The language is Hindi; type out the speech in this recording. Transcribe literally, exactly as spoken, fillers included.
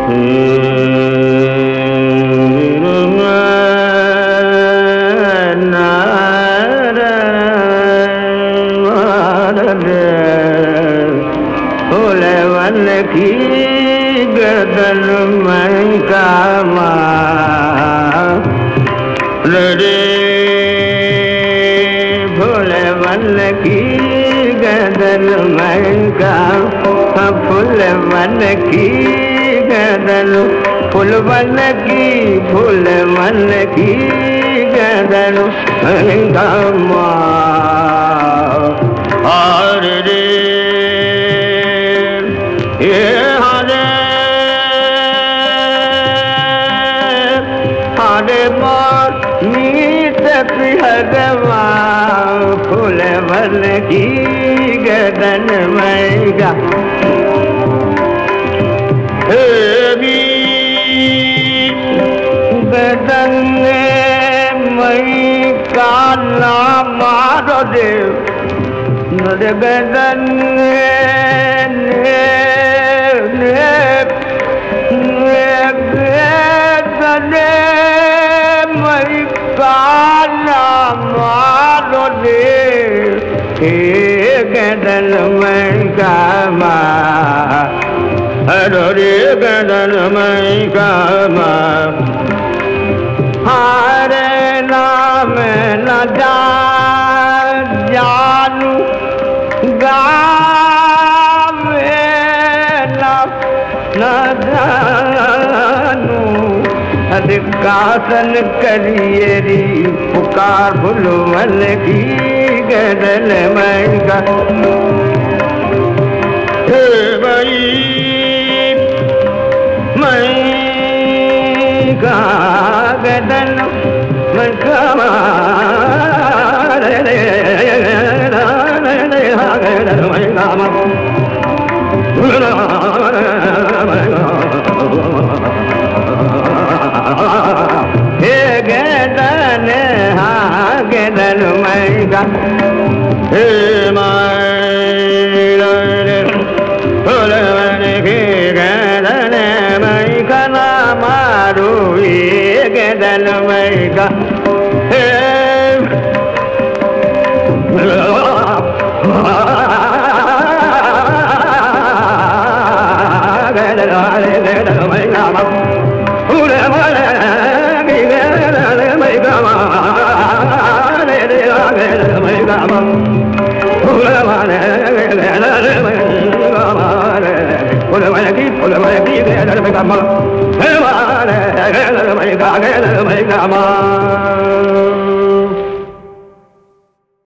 की गर्दन में कामा रे भोले वन की गर्दन में का फूल वन की गर्दन फूल वन की फूल वन की गर्दन में कामा और रे ये हरे हरे मोर नीत पिहगवा फूल वन की गर्दन में गा गर्दन मई काला मारो देव गर्दन मई काला मारो दे गर्दन में कामा हरो रे गर्दन में कामा हरे नाम न जा जानू गावे न जानू अधिकासन करिएरी पुकार भुलवन की गर्दन में का हे भाई मैं का गर्दन में का हे गर्दन हाँ गर्दन में गा हे फूल की गर्दन में का मारू ये गर्दन में का Come on.